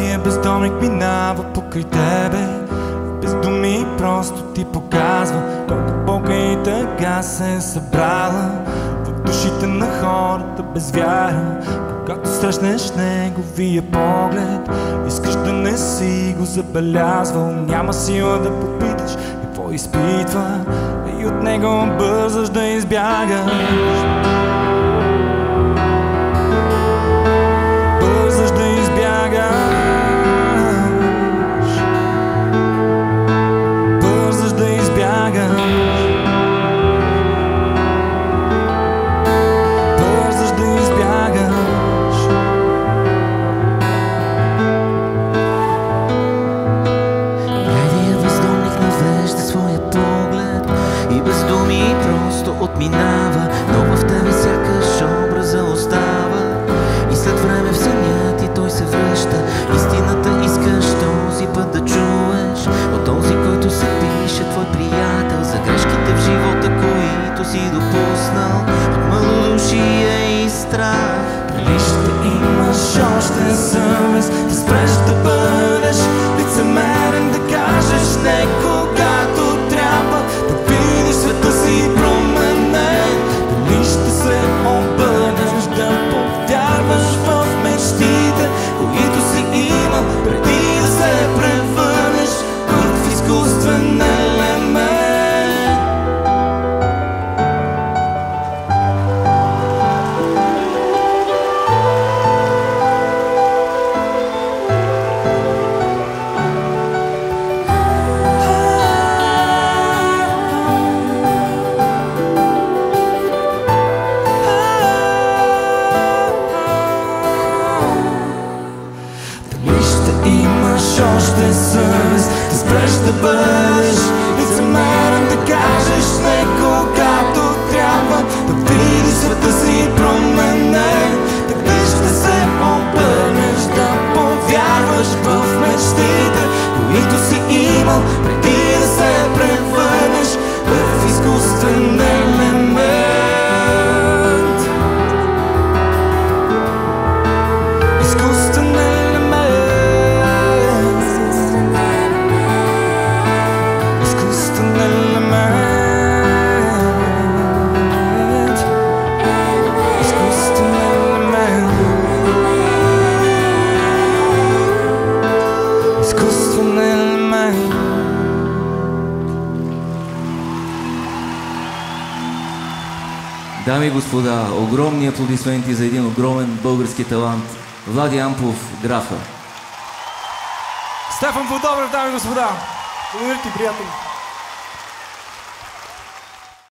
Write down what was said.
Младия бездомник минава покрай тебе, без думи просто ти показва колко болка и тъга се е събрала в душите на хората без вяра. Когато срещнеш неговия поглед, искаш да не си го забелязвал. Няма сила да попиташ какво изпитва и от него бързаш да избягаш. Бързаш да избягаш. Бързаш да избягаш. Бързаш да избягаш. Младия бездомник навежда своя поглед и без думи просто отминава, но в тебе сякаш образа остава и след време в съня ти той се връща. Истината искаш този път да чуеш от този, който се пише твой приятел, за грешките в живота, които си допуснал от малодушие и страх. Дали ще имаш още съвест да спреш да бъдеш лицемерен, да кажеш не когато трябва, да видиш света си променен? Дали ще се обърнеш да повярваш в мечтите, които си имал преди да се превърнеш в изкуствен елемент? Още съвест да спреш да бъдеш лицемерен, да кажеш не когато трябва, да видиш света си променен? Дали ще се обърнеш да повярваш в мечтите, които си имал преди да се превърнеш в изкуствен елемент? Изкуствен елемент. Дами и господа, огромни аплодисменти за един огромен български талант — Влади Ампов, Графа. Стефан Подобрев, дами и господа. Благодаря ти, приятели.